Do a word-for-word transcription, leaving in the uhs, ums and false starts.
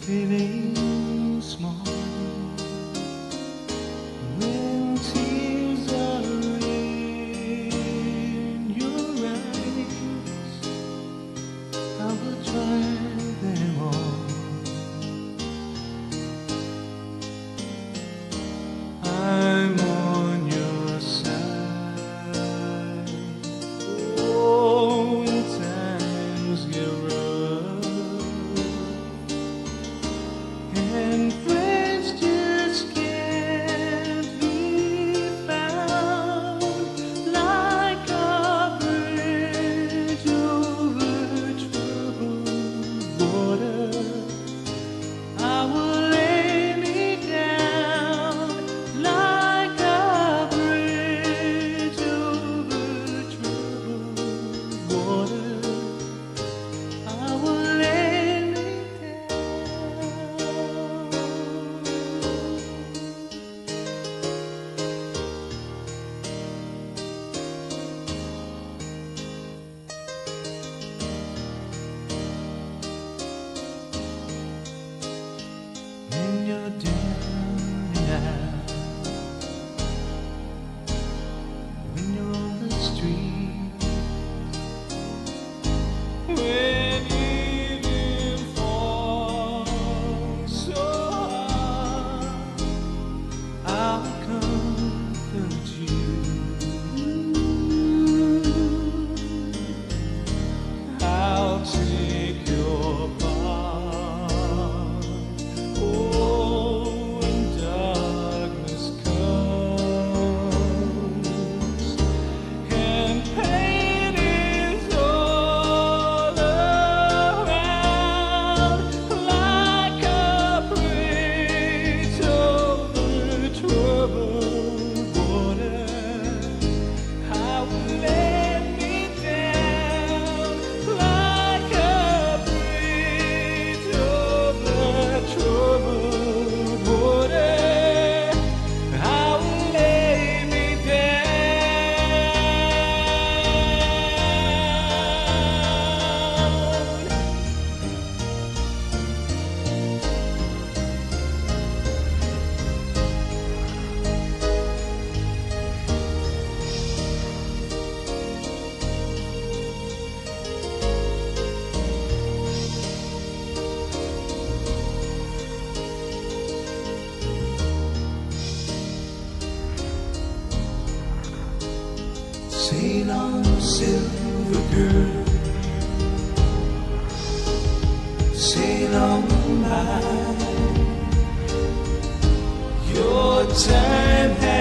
feeling small when tears are in your eyes. I will dry them all. I'm on your side. Oh, when times get rough and friends just can't be found, like a bridge over troubled water, I will lay me down like a bridge over troubled water. I will lay me when you're down and out, when you're on the street, when evening falls so hard, I'll comfort you. I'll take your part. Oh, when darkness comes and pain is all around, like a bridge over troubled water, I will lay me down like a bridge over troubled water. I will lay me down. Sail on, silver girl, sail on by. Your time has